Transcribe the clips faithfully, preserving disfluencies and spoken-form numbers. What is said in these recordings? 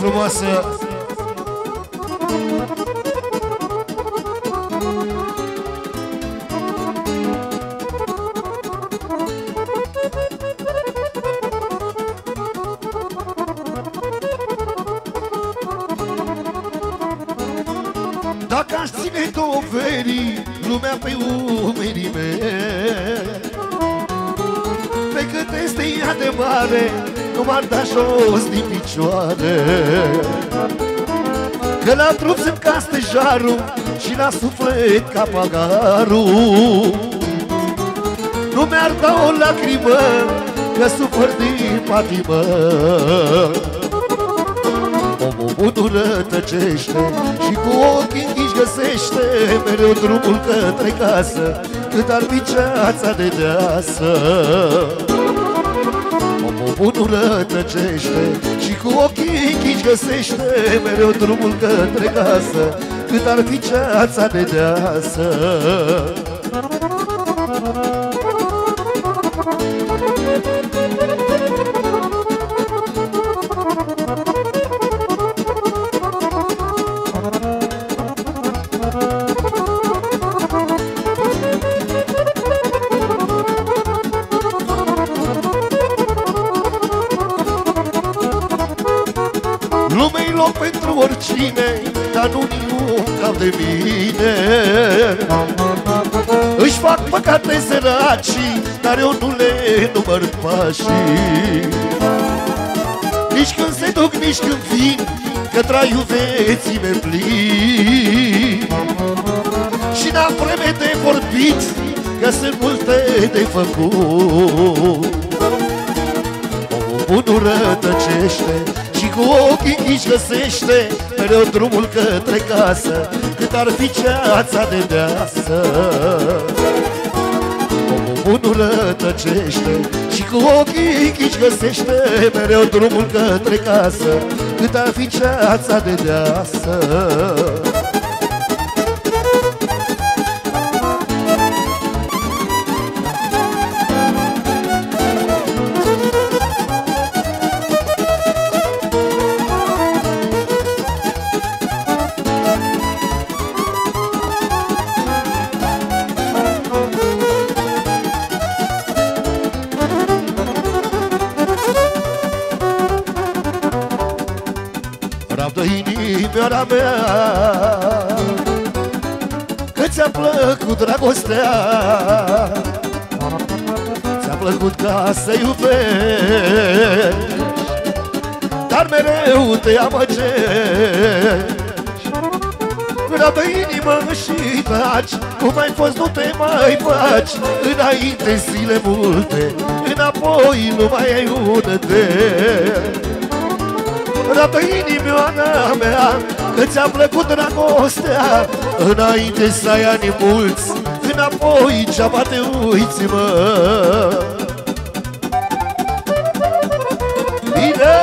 frumoasă. Dacă aș ține doverii lumea pe umerii mei, pe cât este ea de mare, nu m-ar da jos din picioare. Că la trup sunt ca stejarul și la suflet ca pagarul. Nu mi-ar da o lacrimă, că sufăr din patimă. Omul bun rătăcește și cu ochii închiși găsește mereu drumul către casă, cât ar fi ceața de deasă. Omul bun rătăcește și cu ochii închiși găsește mereu drumul către casă, cât ar fi ceața de deasă. Lumea-i loc pentru oricine, dar nu niciun cap de mine. Își fac păcate săracii, dar eu nu le număr pașii. Nici când se duc, nici când vin, că traiul vieții mi-e plin. Și n-am vreme de vorbit, că sunt multe de făcut. Omul bun rătăcește și cu ochii închiși găsește mereu drumul către casă, cât ar fi ceața de deasă. Omul bun rătăcește și cu ochii închiși găsește mereu drumul către casă, cât ar fi ceața de deasă. Rabdă inimioara mea, că ți-a plăcut dragostea, ți-a plăcut ca să iubești, dar mereu te amăgești. Rabdă inimă și taci, cum ai fost nu te mai faci. Înainte zile multe, înapoi nu mai ai unde de. Rabdă inimioara mea, că ți-a plăcut dragostea, înainte să ai ani mulți, înapoi ce-aba te uiți-mă. Bine!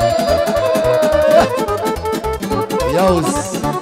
Ia-uzi!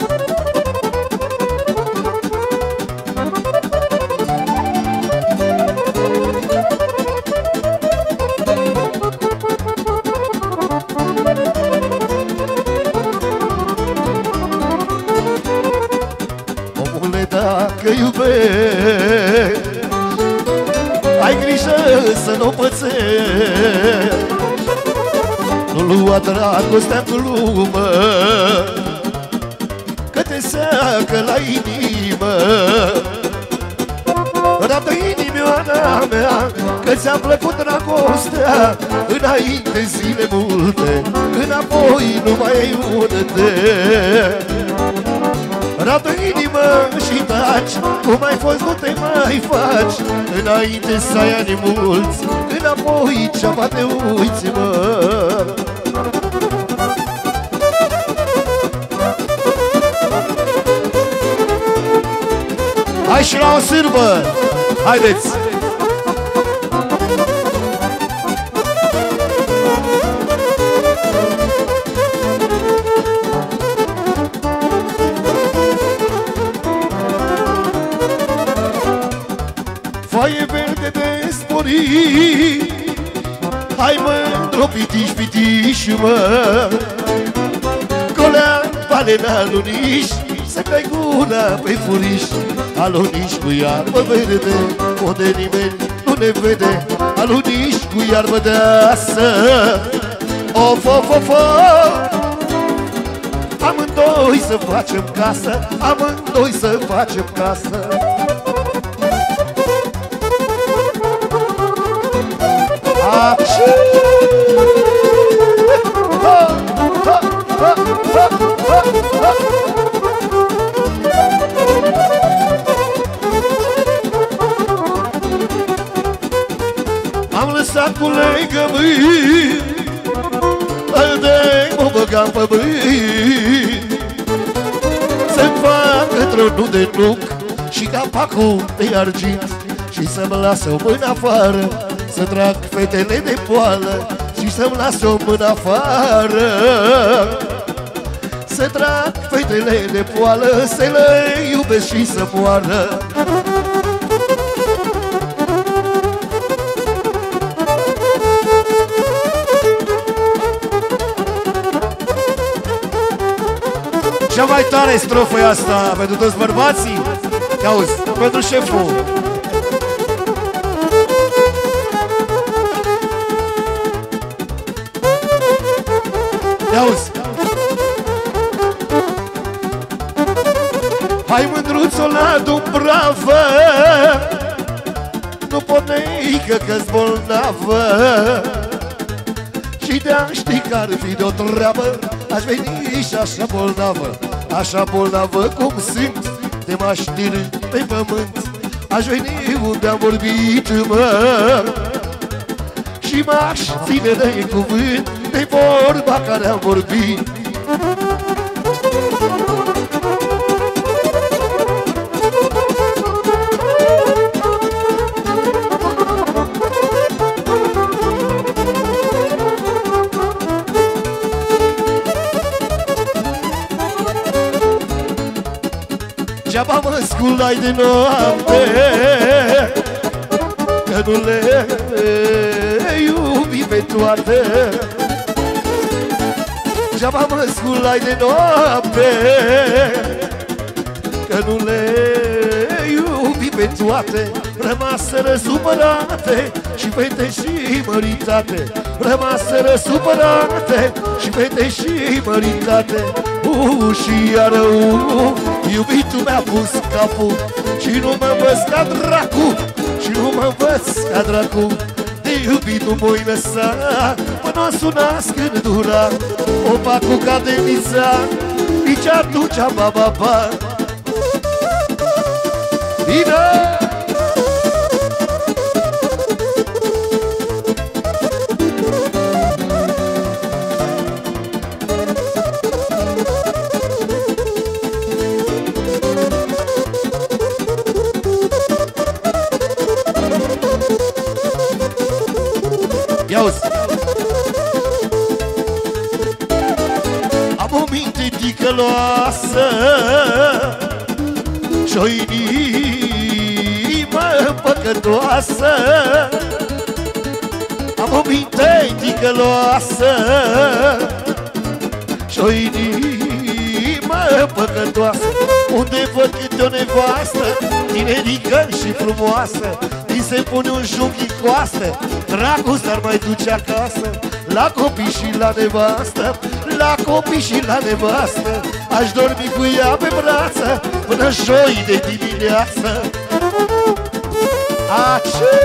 Dacă iubești, ai grijă să nu pățești. Nu lua dragostea în glumă, că te seacă la inimă. Rabdă inimioara mea, că ți-a plăcut dragostea, înainte zile multe, înapoi nu mai ai unde. Rabdă inimă și taci, cum ai fost nu te mai faci. Înainte să ai ani mulți, înapoi ce-aba te uiți-mă. Hai și la o sârbă! Haideți! Foaie verde de sporit, hai mândru pitiș, pitiș, mă, vale n-aluniș, să-mi dai gura pe furiș. Aluniș cu iarbă verde, unde nimeni nu ne vede. Aluniș cu iarbă deasă, of, of, of, of. Amândoi să facem casă, amândoi să facem casă. Așa. Ha, ha, ha, ha, ha, ha. Am lăsat cu legământ, îl de mă băgam pe bânt, să-mi facă tronul de nuc și capacul de argint, și să-mi lasă o mână afară, să trag fetele de poală, și să-mi lasă o mână afară, să trag fetele de poală, să le iubesc și să moară. Cea mai tare strofă e asta pentru toți bărbații. Te auzi, pentru șeful. Te auzi. Hai mândruț-o la Dumbravă, nu pot neică că-s bolnavă, și de-a ști că ar fi de-o treabă, aș veni și așa bolnavă, așa bolnavă cum sunt, de m-aș ține pe pământ. Aș veni unde am vorbit, mă, și m-aș ține de cuvânt, de vorba care am vorbit. Degeaba mă sculai de noapte, că nu le iubi pe toate. Degeaba mă sculai de noapte, că nu le iubi pe toate. Rămaseră supărate și fete și măritate, rămaseră supărate și fete și măritate. Uh, și iară, uh, iubitul mi-a pus capul și nu mă învăț ca dracu, și nu mă învăț ca dracu. De iubit nu m-o-i lăsa până o sunați când dura. Opa cu cadenița, nici atunci, ba, ba, ba. Bine! Ia-uzi! Am o minte ticăloasă și-o inimă păcătoasă. Am o minte ticăloasă și-o inimă păcătoasă. Unde văd câte o nevastă tinerică și frumoasă, mi se pune un junghi în coastă, dragul s-ar mai duce acasă. La copii și la nevastă, la copii și la nevastă, aș dormi cu ea pe brață până joi de dimineață. Ace!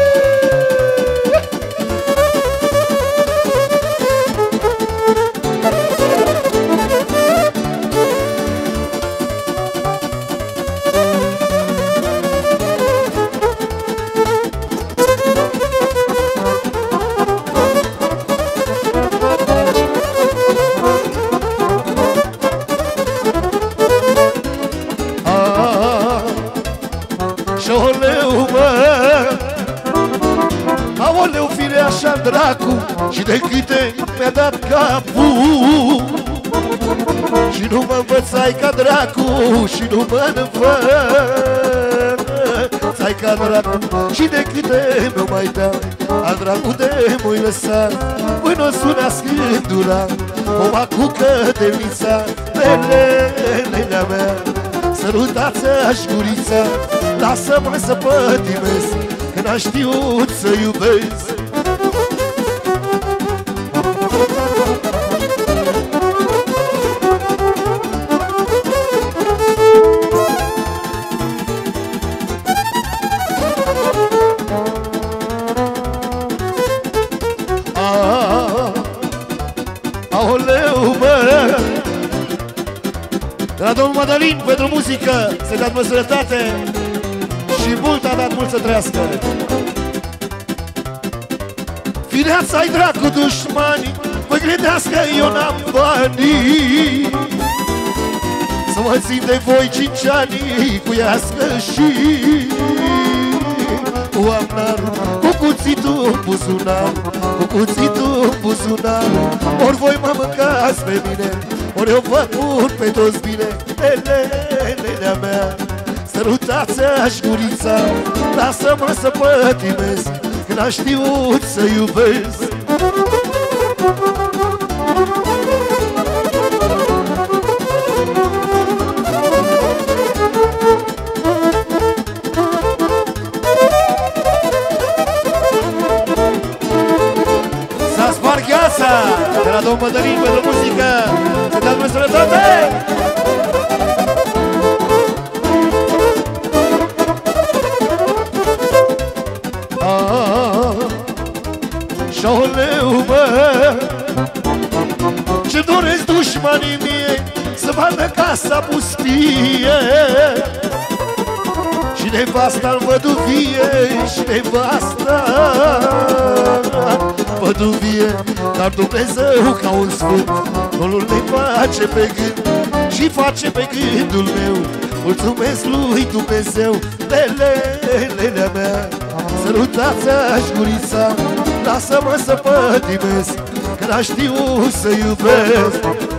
Aoleu, fire așa dracu, și de câte mi-a dat capul, și nu mă învățai ca dracu, și nu mă învățai ca dracu. Și de câte mi-o mai dai, a dracu de m-o-i lăsat, până o sunească îndura, o acucă de vița, lele. Sărutați-aș gurița, lasă-mă să pătimesc, că n-aș știut să iubesc. Aoleu, bă! De la domnul Madalin pentru muzică, să-i dați mă sănătate și mult a dat mult să trăiască. Fireața-i dracu dușmanii, mă gândească eu n-am banii, să mă țin de voi cinci ani cu iască și cu amnar, cu cuțitul în buzunar, cu cuțitul în buzunar. Ori voi mă mâncați pe mine, ori eu vă pun pe toți bine. Lelelelea mea, sărutați-aș gurița, lasă-mă să pătimesc, că n-aș știut să iubesc. S-a spart gheața de la domnul Mădălin pentru muzică, să dați mă sănătate! Și-aoleu, bă, ce doresc dușmanii mie, să vadă casa pustie și nevasta-n văduvie, și nevasta văduvie. Dar Dumnezeu ca un sfânt Domnul ne face pe gând și face pe gândul meu. Mulțumesc lui Dumnezeu, lelelelea mea, sărutați-aș gurița, lasă-mă să pătimesc, că n-aș știut să iubesc.